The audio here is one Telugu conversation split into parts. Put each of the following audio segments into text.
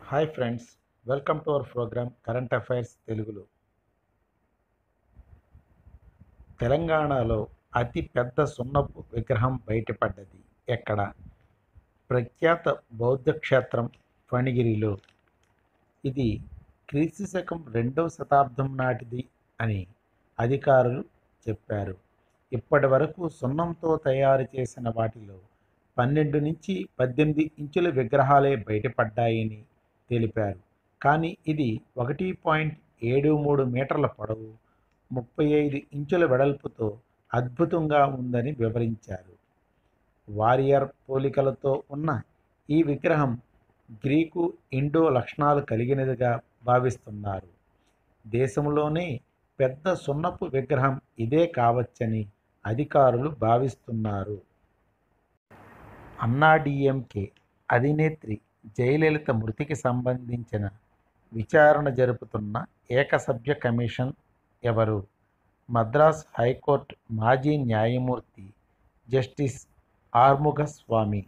Hi friends, welcome to our program current affairs తెలుగులో. తెలంగాణలో అతి పెద్ద సున్నపు విగ్రహం బయటపడ్డది ఎక్కడ? ప్రఖ్యాత బౌద్ధ క్షేత్రం ఫణిగిరిలో. ఇది క్రీస్తు శకం 2వ శతాబ్దం నాటిది అని అధికారులు చెప్పారు. ఇప్పటి వరకు సున్నంతో తయారు చేసిన వాటిలో 12 నుంచి 18 ఇంచుల విగ్రహాలే బయటపడ్డాయని తెలిపారు. కానీ ఇది 1.73 మీటర్ల పొడవు, 35 ఇంచుల వెడల్పుతో అద్భుతంగా ఉందని వివరించారు. వారియర్ పోలికలతో ఉన్న ఈ విగ్రహం గ్రీకు ఇండో లక్షణాలు కలిగినదిగా భావిస్తున్నారు. దేశంలోనే పెద్ద సున్నపు విగ్రహం ఇదే కావచ్చని అధికారులు భావిస్తున్నారు. అన్నాడీఎంకే అధినేత్రి జయలలిత మృతికి సంబంధించిన విచారణ జరుపుతున్న ఏకసభ్య కమిషన్ ఎవరు? మద్రాస్ హైకోర్టు మాజీ న్యాయమూర్తి జస్టిస్ ఆర్ముగస్వామి.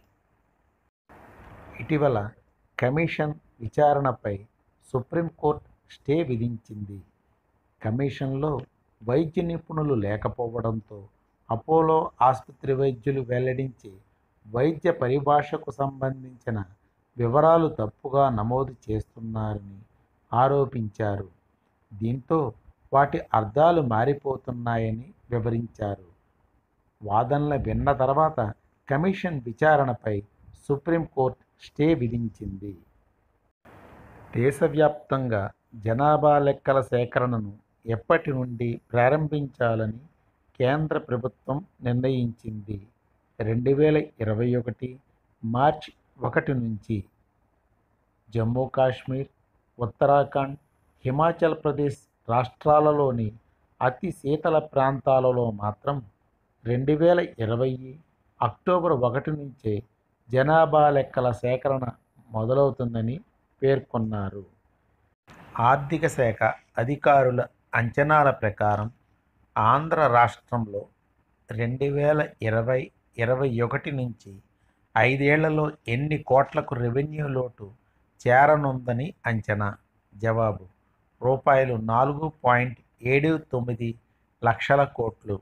ఇటీవల కమిషన్ విచారణపై సుప్రీంకోర్టు స్టే విధించింది. కమిషన్లో వైద్య నిపుణులు లేకపోవడంతో అపోలో ఆసుపత్రి వైద్యులు వెల్లడించే వైద్య పరిభాషకు సంబంధించిన వివరాలు తప్పుగా నమోదు చేస్తున్నారని ఆరోపించారు. దీంతో వాటి అర్థాలు మారిపోతున్నాయని వివరించారు. వాదనలు విన్న తర్వాత కమిషన్ విచారణపై సుప్రీంకోర్టు స్టే విధించింది. దేశవ్యాప్తంగా జనాభా లెక్కల సేకరణను ఎప్పటి నుండి ప్రారంభించాలని కేంద్ర ప్రభుత్వం నిర్ణయించింది. 2021 మార్చి 1 నుంచి జమ్మూ కాశ్మీర్, ఉత్తరాఖండ్, హిమాచల్ ప్రదేశ్ రాష్ట్రాలలోని అతి శీతల ప్రాంతాలలో మాత్రం 2020 అక్టోబర్ 1 నుంచే జనాభా లెక్కల సేకరణ మొదలవుతుందని పేర్కొన్నారు. ఆర్థిక శాఖ అధికారుల అంచనాల ప్రకారం ఆంధ్ర రాష్ట్రంలో 2020-21 నుంచి 5 ఏళ్లలో ఎన్ని కోట్లకు రెవెన్యూ లోటు చేరనుందని అంచనా? జవాబు: రూపాయలు 4.79 లక్షల కోట్లు.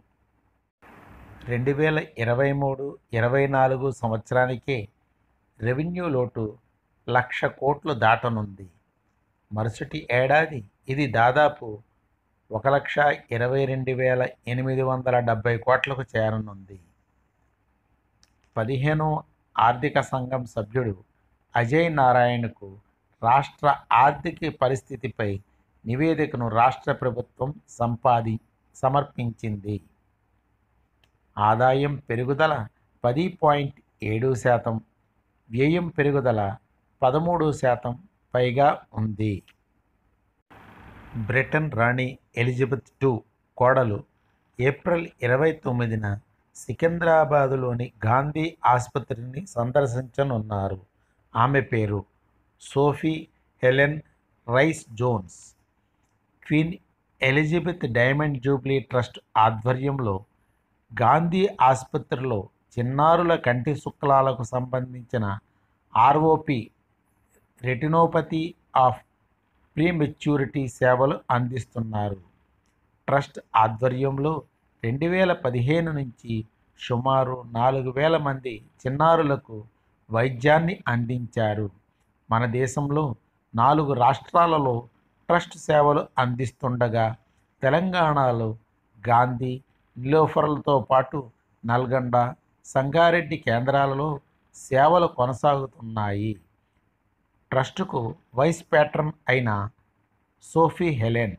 2023-24 సంవత్సరానికే రెవెన్యూ లోటు 1,00,000 కోట్లు దాటనుంది. మరుసటి ఏడాది ఇది దాదాపు 1,22,870 కోట్లకు చేరనుంది. 15వ ఆర్థిక సంఘం సభ్యుడు అజయ్ నారాయణకు రాష్ట్ర ఆర్థిక పరిస్థితిపై నివేదికను రాష్ట్ర ప్రభుత్వం సమర్పించింది. ఆదాయం పెరుగుదల 10.7%, వ్యయం పెరుగుదల 13% పైగా ఉంది. బ్రిటన్ రాణి ఎలిజబెత్ II కోడలు ఏప్రిల్ 29న సికింద్రాబాదులోని గాంధీ ఆసుపత్రిని సందర్శించనున్నారు. ఆమె పేరు Sophie Helen Rhys Jones. Queen Elizabeth Diamond Jubilee Trust ఆధ్వర్యంలో గాంధీ ఆసుపత్రిలో చిన్నారుల కంటి శుక్లాలకు సంబంధించిన ఆర్ఓపి రెటినోపతి ఆఫ్ ప్రీమెచ్యూరిటీ సేవలు అందిస్తున్నారు. ట్రస్ట్ ఆధ్వర్యంలో 2015 నుంచి సుమారు 4,000 మంది చిన్నారులకు వైద్యాన్ని అందించారు. మన దేశంలో 4 రాష్ట్రాలలో ట్రస్ట్ సేవలు అందిస్తుండగా తెలంగాణలో గాంధీ, నిలోఫర్లతో పాటు నల్గొండ, సంగారెడ్డి కేంద్రాలలో సేవలు కొనసాగుతున్నాయి. ట్రస్టుకు వైస్ ప్యాట్రన్ అయిన Sophie Helen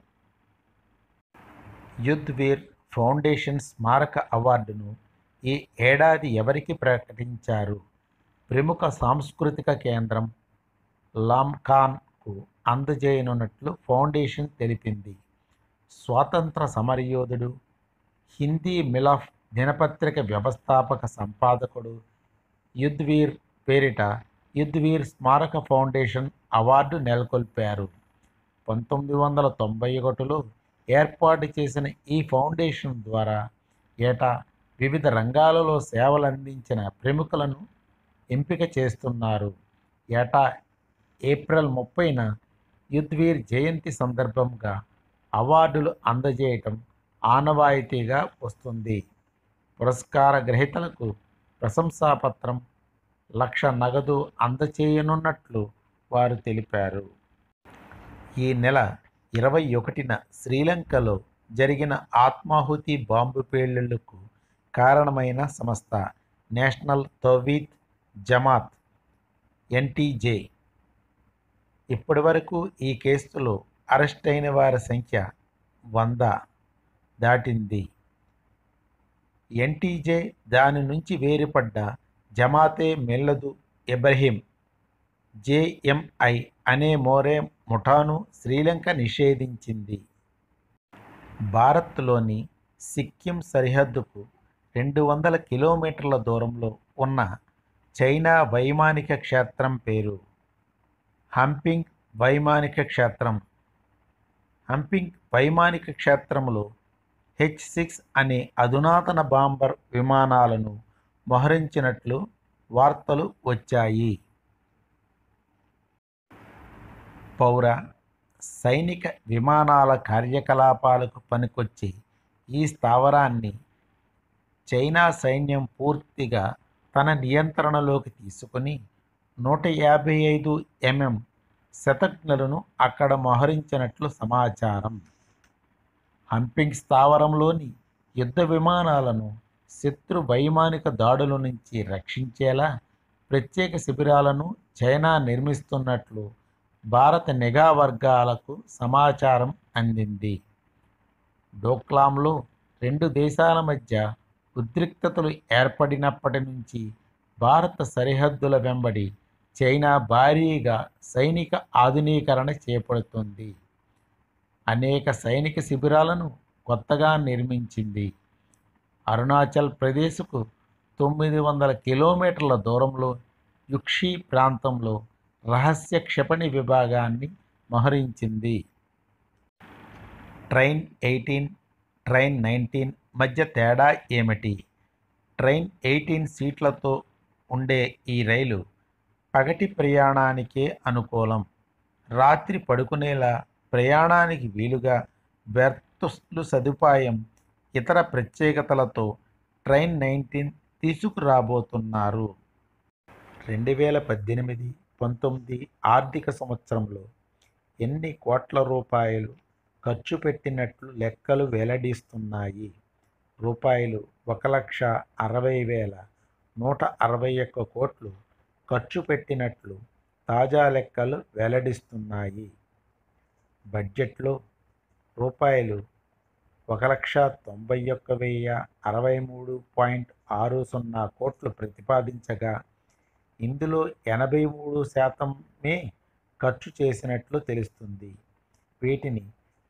Yudh Vir foundation స్మారక అవార్డును ఈ ఏడాది ఎవరికి ప్రకటించారు? ప్రముఖ సాంస్కృతిక కేంద్రం లామ్ఖాన్కు అందజేయనున్నట్లు ఫౌండేషన్ తెలిపింది. స్వాతంత్ర సమరయోధుడు, హిందీ మిలాఫ్ దినపత్రిక వ్యవస్థాపక సంపాదకుడు యుద్ధ్ వీర్ పేరిట యుద్ధ్ వీర్ స్మారక ఫౌండేషన్ అవార్డు నెలకొల్పారు. 1991లో ఏర్పాటు చేసిన ఈ ఫౌండేషన్ ద్వారా ఏటా వివిధ రంగాలలో సేవలందించిన ప్రముఖులను ఎంపిక చేస్తున్నారు. ఏటా ఏప్రిల్ 30న యుధ్వీర్ జయంతి సందర్భంగా అవార్డులు అందజేయటం ఆనవాయితీగా వస్తుంది. పురస్కార గ్రహీతలకు ప్రశంసాపత్రం, 1,00,000 నగదు అందచేయనున్నట్లు వారు తెలిపారు. ఈ నెల 21న శ్రీలంకలో జరిగిన ఆత్మాహుతి బాంబు పేలుళ్లకు కారణమైన సంస్థ నేషనల్ తౌహీద్ జమాత్ ఎన్టీజే ఇప్పటివరకు ఈ కేసులో అరెస్టైన వారి సంఖ్య 100 దాటింది. ఎన్టీజే దాని నుంచి వేరుపడ్డ జమాతే మిల్లదు ఇబ్రహీం జేఎంఐ అనే మోరే ముఠాను శ్రీలంక నిషేధించింది. భారత్లోని సిక్కిం సరిహద్దుకు 200 కిలోమీటర్ల దూరంలో ఉన్న చైనా వైమానిక క్షేత్రం పేరు హంపింగ్ వైమానిక క్షేత్రం. హంపింగ్ వైమానిక క్షేత్రంలో H-6 అనే అధునాతన బాంబర్ విమానాలను మోహరించినట్లు వార్తలు వచ్చాయి. పౌర, సైనిక విమానాల కార్యకలాపాలకు పనికొచ్చే ఈ స్థావరాన్ని చైనా సైన్యం పూర్తిగా తన నియంత్రణలోకి తీసుకుని 155 mm శతఘ్నులను అక్కడ మోహరించినట్లు సమాచారం. హంపింగ్ స్థావరంలోని యుద్ధ విమానాలను శత్రు వైమానిక దాడుల నుంచి రక్షించేలా ప్రత్యేక శిబిరాలను చైనా నిర్మిస్తున్నట్లు భారత నిఘా వర్గాలకు సమాచారం అందింది. డోక్లాంలో 2 దేశాల మధ్య ఉద్రిక్తతలు ఏర్పడినప్పటి నుంచి భారత సరిహద్దుల వెంబడి చైనా భారీగా సైనిక ఆధునీకరణ చేపడుతుంది. అనేక సైనిక శిబిరాలను కొత్తగా నిర్మించింది. అరుణాచల్ ప్రదేశ్కు 900 కిలోమీటర్ల దూరంలో యుక్షి ప్రాంతంలో రహస్య క్షిపణి విభాగాన్ని మోహరించింది. ట్రైన్ 18, ట్రైన్ 19 మధ్య తేడా ఏమిటి? ట్రైన్ 18 సీట్లతో ఉండే ఈ రైలు పగటి ప్రయాణానికే అనుకూలం. రాత్రి పడుకునేలా ప్రయాణానికి వీలుగా బెర్తులు సదుపాయం, ఇతర ప్రత్యేకతలతో ట్రైన్ 19 తీసుకురాబోతున్నారు. 2018-19 ఆర్థిక సంవత్సరంలో ఎన్ని కోట్ల రూపాయలు ఖర్చు పెట్టినట్లు లెక్కలు వెల్లడిస్తున్నాయి. రూపాయలు 1,60,161 కోట్లు ఖర్చు పెట్టినట్లు తాజా లెక్కలు వెల్లడిస్తున్నాయి. బడ్జెట్లో రూపాయలు 1,91,063.60 కోట్లు ప్రతిపాదించగా ఇందులో 83% ఖర్చు చేసినట్లు తెలుస్తుంది. వీటిని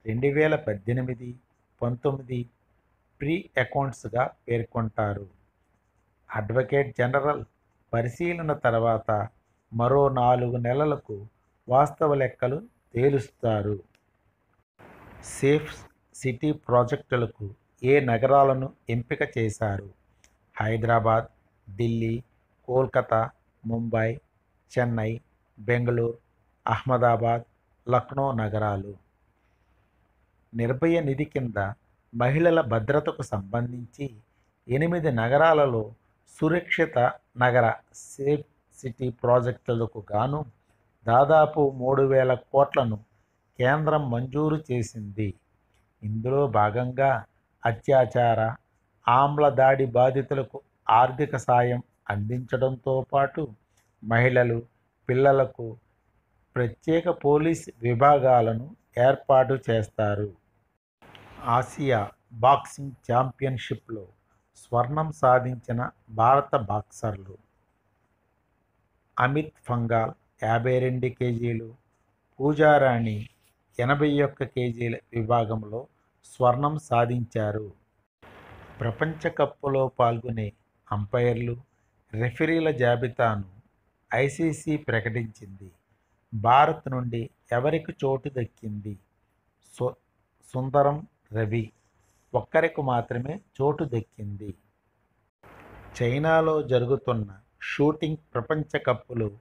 2018-19 ప్రీ అకౌంట్స్గా పేర్కొంటారు. అడ్వకేట్ జనరల్ పరిశీలన తర్వాత మరో 4 నెలలకు వాస్తవ లెక్కలు తేలుస్తారు. సేఫ్ సిటీ ప్రాజెక్టులకు ఏ నగరాలను ఎంపిక చేశారు? హైదరాబాద్, ఢిల్లీ, కోల్కతా, ముంబై, చెన్నై, బెంగళూరు, అహ్మదాబాద్, లక్నో నగరాలు. నిర్భయ నిధి కింద మహిళల భద్రతకు సంబంధించి 8 నగరాలలో సురక్షిత నగర సేఫ్ సిటీ ప్రాజెక్టులకు గాను దాదాపు 3,000 కోట్లను కేంద్రం మంజూరు చేసింది. ఇందులో భాగంగా అత్యాచార, ఆమ్ల దాడి బాధితులకు ఆర్థిక సాయం అందించడంతో పాటు మహిళలు, పిల్లలకు ప్రత్యేక పోలీస్ విభాగాలను ఏర్పాటు చేస్తారు. ఆసియా బాక్సింగ్ ఛాంపియన్షిప్లో స్వర్ణం సాధించిన భారత బాక్సర్లు అమిత్ పంఘాల్ 52 కేజీలు, పూజారాణి 81 కేజీల విభాగంలో స్వర్ణం సాధించారు. ప్రపంచ కప్లో పాల్గొనే అంపైర్లు, రెఫరీల జాబితాను ఐసీసీ ప్రకటించింది. భారత్ నుండి ఎవరికి చోటు దక్కింది? సుందరం రవి ఒక్కరికి మాత్రమే చోటు దక్కింది. చైనాలో జరుగుతున్న షూటింగ్ ప్రపంచ కప్లో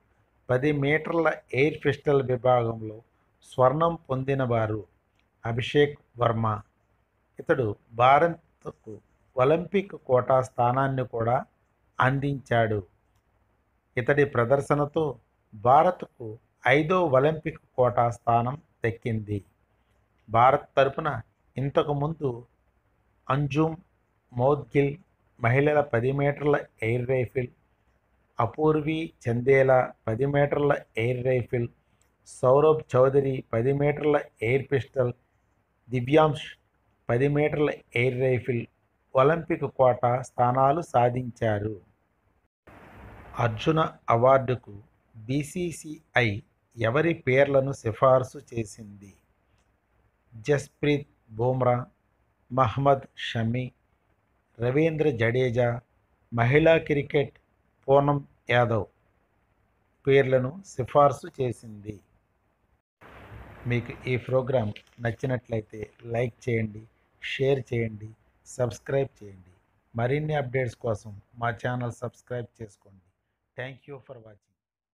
10 మీటర్ల ఎయిర్ పిస్టల్ విభాగంలో స్వర్ణం పొందినవారు అభిషేక్ వర్మ. ఇతడు భారత్కు ఒలింపిక్ కోటా స్థానాన్ని కూడా అందించాడు. ఇతడి ప్రదర్శనతో భారత్కు 5వ ఒలింపిక్ కోటా స్థానం దక్కింది. భారత్ తరపున ఇంతకుముందు అంజుమ్ మౌద్గిల్ మహిళల 10 మీటర్ల ఎయిర్ రైఫిల్, అపూర్వి చందేలా 10 మీటర్ల ఎయిర్ రైఫిల్, సౌరభ్ చౌదరి 10 మీటర్ల ఎయిర్ పిస్టల్, దివ్యాంశ్ 10 మీటర్ల ఎయిర్ రైఫిల్ ఒలింపిక్ కోటా స్థానాలు సాధించారు. అర్జున అవార్డుకు బీసీసీఐ ఎవరి పేర్లను సిఫార్సు చేసింది? జస్ప్రీత్ బుమ్రా, మహ్మద్ షమి, రవీంద్ర జడేజా, మహిళా క్రికెట్ పూనమ్ యాదవ్ పేర్లను సిఫార్సు చేసింది. మీకు ఈ ప్రోగ్రాం నచ్చినట్లయితే లైక్ చేయండి, షేర్ చేయండి, సబ్స్క్రైబ్ చేయండి. మరిన్ని అప్డేట్స్ కోసం మా ఛానల్ సబ్స్క్రైబ్ చేసుకోండి. Thank you for watching.